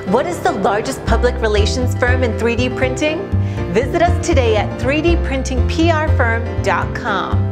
What is the largest public relations firm in 3D printing? Visit us today at 3dprintingprfirm.com.